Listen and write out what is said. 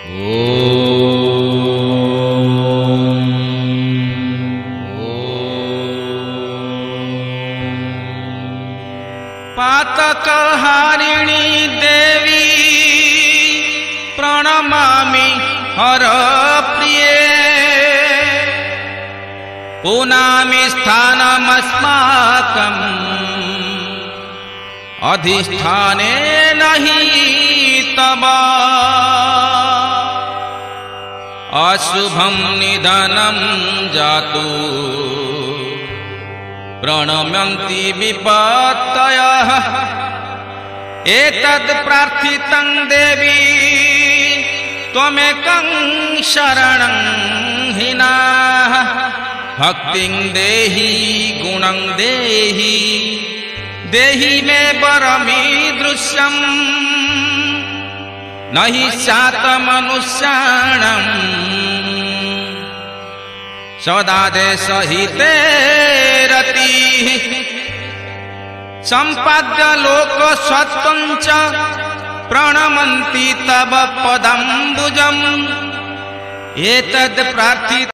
पातकहारिणी देवी प्रणमामि हरप्रिये पुनामि स्थानमस्माकम् अधिष्ठाने नहि तव अशुभं निधनं जातु प्रणम्यन्ति विपत्तयः एतद् प्रार्थितं देवी त्वमेकं शरणं हिनाः भक्तिं देहि गुणं देहि देहि मे वरमीदृश्यम् नहि स्यात् मनुष्याणाम् सदा देशहिते रतिः सम्पाद्य लोकसत्त्वं च प्रणमन्ति तव पदाम्बुजम् एतद् प्रार्थितं